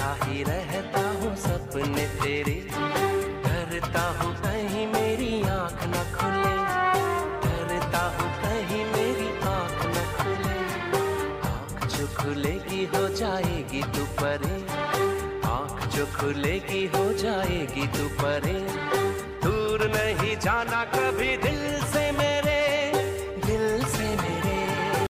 देखता ही रहता हूँ सपने तेरे, डरता हूँ कहीं मेरी आँख न खुले, डरता हूँ कहीं मेरी आँख न खुले। आँख जो खुलेगी हो जाएगी तू परे, आँख जो खुलेगी हो जाएगी तू परे। दूर नहीं जाना कभी दिल